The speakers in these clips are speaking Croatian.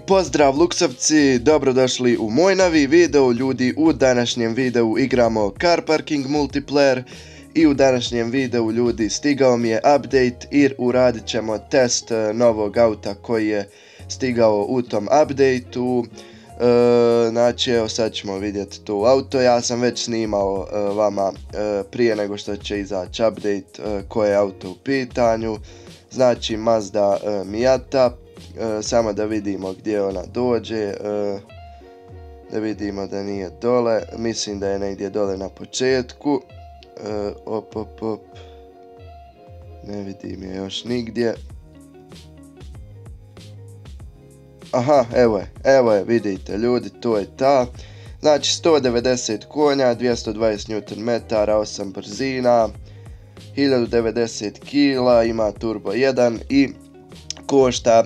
Pozdrav luksovci, dobrodošli u moj novi video. Ljudi, u današnjem videu igramo Car Parking Multiplayer i u današnjem videu, ljudi, stigao mi je update i uradit ćemo test novog auta koji je stigao u tom updateu. Znači, evo sad ćemo vidjeti to auto. Ja sam već snimao vama prije nego što će izaći update koje je auto u pitanju. Znači Mazda Miata. Samo da vidimo gdje ona dođe, da vidimo da nije dole, mislim da je negdje dole na početku, ne vidim je još nigdje, aha, evo je, vidite ljudi, to je ta, znači 190 konja, 220 Nm, 8 brzina, 1090 kg, ima turbo 1 i košta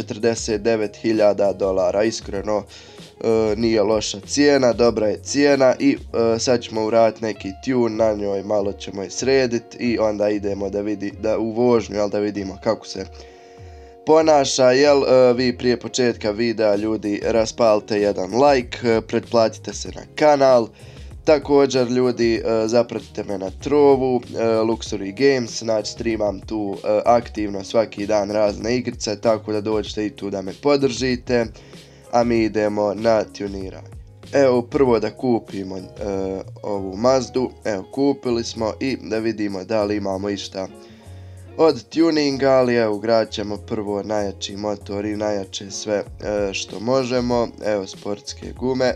$49.000, iskreno nije loša cijena, dobra je cijena i sad ćemo uraditi neki tune na njoj, malo ćemo je srediti i onda idemo u vožnju, da vidimo kako se ponaša. Vi prije početka videa, ljudi, raspalite jedan like, pretplatite se na kanal. Također, ljudi, zapratite me na Trovu, Luxury Games, znači streamam tu aktivno svaki dan razne igrice, tako da dođete i tu da me podržite, a mi idemo na tuniranje. Evo, prvo da kupimo ovu Mazdu, evo kupili smo i da vidimo da li imamo išta od tuninga, ali evo ugradit ćemo prvo najjači motor i najjače sve što možemo, evo sportske gume.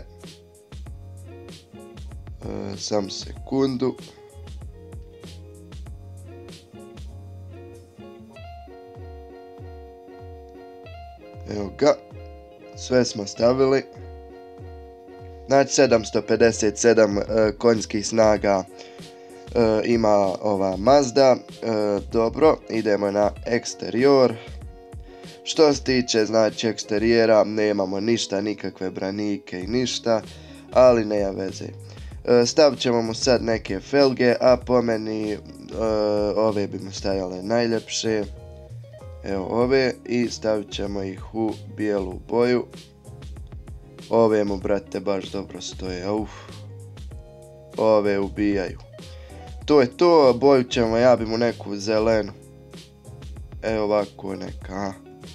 Sam sekundu. Evo ga. Sve smo stavili. Znači 757 konjskih snaga ima ova Mazda. Dobro, idemo na eksterior. Što se tiče, znači, eksterijera, nemamo ništa, nikakve branike i ništa, ali nema veze. Stavit ćemo mu sad neke felge, a po meni ove bi mu stajale najljepše. Evo ove, i stavit ćemo ih u bijelu boju. Ove mu, brate, baš dobro stoje, ove ubijaju. To je to, boju ćemo, ja bi mu neku zelenu. Evo ovako neka.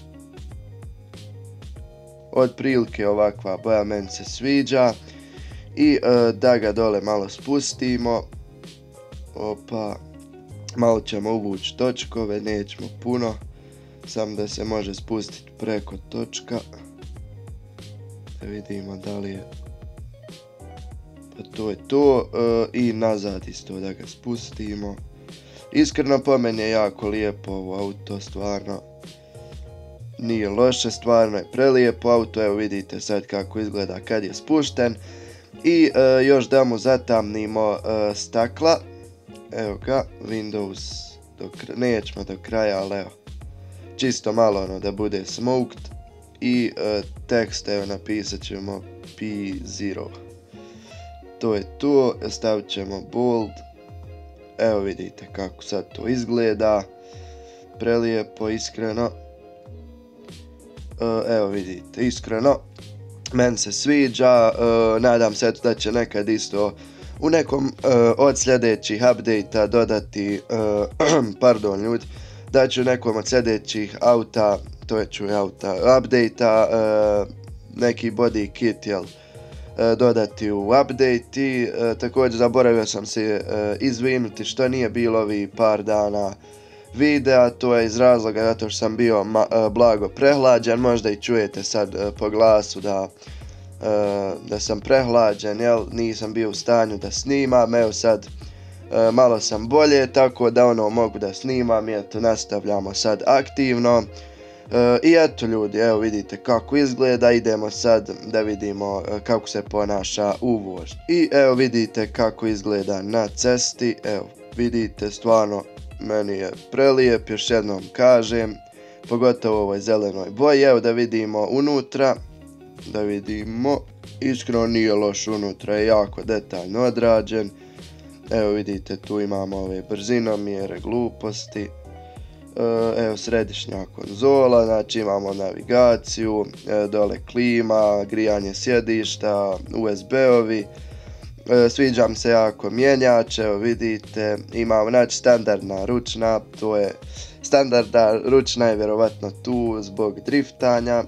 Otprilike ovakva boja meni se sviđa. I da ga dole malo spustimo. Opa. Malo ćemo uvući točkove, nećemo puno. Samo da se može spustiti preko točka. Da vidimo da li je. Pa to je to. I nazad isto da ga spustimo. Iskreno, po meni je jako lijepo ovo auto, stvarno. Nije loše, stvarno je prelijepo auto. Evo vidite sad kako izgleda kad je spušten. I još da mu zatamnimo stakla. Evo ga, Windows, nećemo do kraja, ali evo, čisto malo ono da bude smoked. I tekst, evo, napisat ćemo P0. To je to, stavit ćemo bold. Evo vidite kako sad to izgleda. Prelijepo, iskreno. Evo vidite, iskreno. Meni se sviđa, nadam se da će nekad isto u nekom od sljedećih update-a dodati, pardon ljudi, da ću u nekom od sljedećih auta, update-a, neki body kit, dodati u update. I također zaboravio sam se izvinuti što nije bilo ovih par dana videa, to je iz razloga zato što sam bio blago prehlađen, možda i čujete sad po glasu da sam prehlađen, nisam bio u stanju da snimam, evo sad malo sam bolje, tako da mogu da snimam i eto nastavljamo sad aktivno. I eto ljudi, evo vidite kako izgleda, idemo sad da vidimo kako se ponaša u vožnji. I evo vidite kako izgleda na cesti, evo vidite, stvarno meni je prelijep, još jednom kažem, pogotovo u ovoj zelenoj boji. Evo da vidimo unutra, da vidimo, iskreno nije loš unutra, je jako detaljno odrađen. Evo vidite, tu imamo ove brzinomjere, gluposti. Evo središnja konzola, znači imamo navigaciju, dole klima, grijanje sjedišta, USB-ovi. Sviđa mi se jako mjenjač, evo vidite, imamo znači standardna ručna, to je standardna ručna je vjerovatno tu zbog driftanja.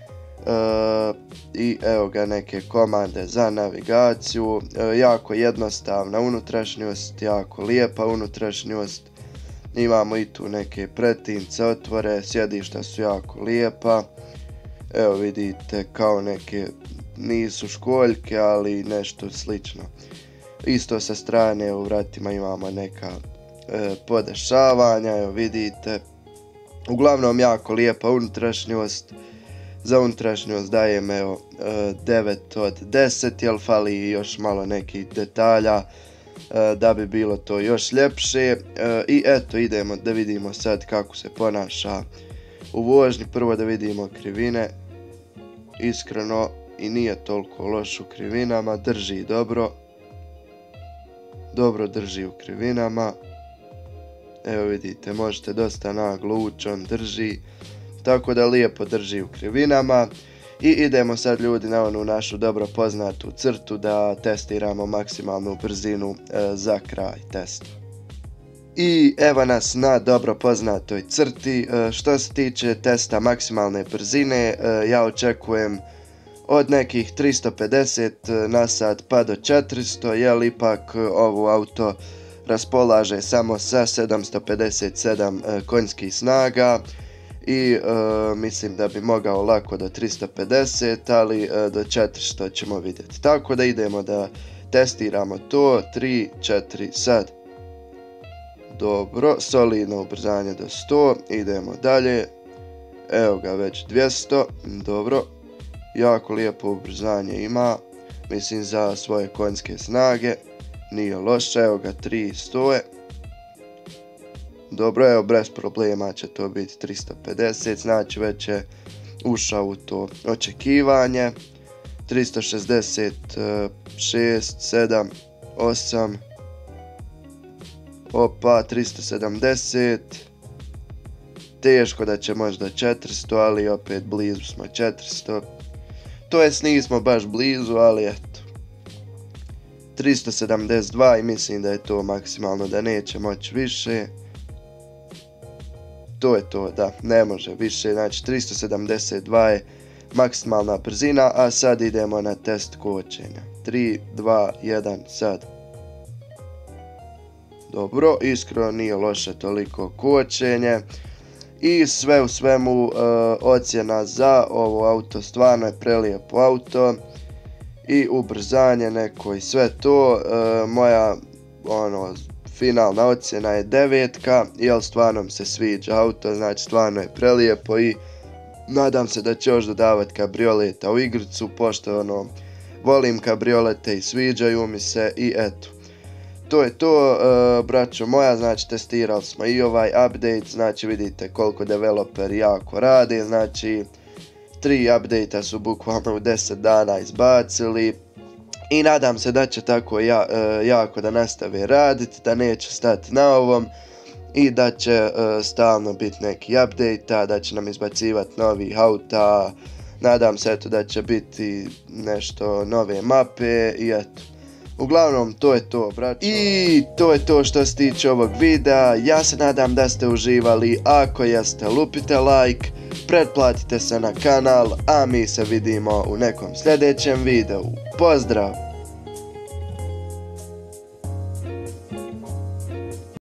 I evo ga neke komande za navigaciju, jako jednostavna unutrašnjost, jako lijepa unutrašnjost. Imamo i tu neke pretince, otvore, sjedišta su jako lijepa. Evo vidite kao neke, nisu školjke, ali nešto slično. Isto sa strane u vratima imamo neka podešavanja, evo vidite. Uglavnom jako lijepa unutrašnjost. Za unutrašnjost dajem evo 9 od 10, jer fali još malo nekih detalja da bi bilo to još ljepše. I eto, idemo da vidimo sad kako se ponaša u vožnji. Prvo da vidimo krivine. Iskreno i nije toliko loš u krivinama, drži dobro. Dobro drži u krivinama. Evo vidite, možete dosta naglo ući, on drži. Tako da lijepo drži u krivinama. I idemo sad ljudi na onu našu dobro poznatu crtu da testiramo maksimalnu brzinu za kraj testa. I evo nas na dobro poznatoj crti. Što se tiče testa maksimalne brzine, ja očekujem od nekih 350 na sat pa do 400, jer ipak ovo auto raspolaže samo sa 757 konjskih snaga. I mislim da bi mogao lako do 350, ali do 400 ćemo vidjeti. Tako da idemo da testiramo to. 3, 4, sad. Dobro, solidno ubrzanje do 100. Idemo dalje. Evo ga već 200. Dobro. Jako lijepo ubrzanje ima. Mislim za svoje konjske snage. Nije loše. Evo ga 300. Dobro, evo bez problema će to biti 350, znači već je ušao u to očekivanje. 366, 7, 8, opa, 370, teško da će možda 400, ali opet blizu smo 400, to jest nismo baš blizu, ali eto. 372 i mislim da je to maksimalno, da neće moći više. To je to, da, ne može više, znači 372 je maksimalna brzina, a sad idemo na test kočenja. 3, 2, 1, sad. Dobro, iskreno nije loše toliko kočenje. I sve u svemu ocjena za ovo auto, stvarno je prelijepo auto. I ubrzanje neko i sve to, moja finalna ocjena je 9, jer stvarno mi se sviđa auto, znači stvarno je prelijepo i nadam se da će još dodavati kabrioleta u igricu, pošto volim kabriolete i sviđaju mi se i eto. To je to, braćo moja, znači testirali smo i ovaj update, znači vidite koliko developeri jako rade, znači 3 update-a su bukvalno u 10 dana izbacili. I nadam se da će tako jako da nastave raditi, da neće stati na ovom i da će stalno biti neki update-a, da će nam izbacivati novih auta. Nadam se eto da će biti nešto nove mape i eto. Uglavnom to je to, braćo. I to je to što se tiče ovog videa. Ja se nadam da ste uživali. Ako jeste, lupite like, pretplatite se na kanal, a mi se vidimo u nekom sljedećem videu. Pozdrav!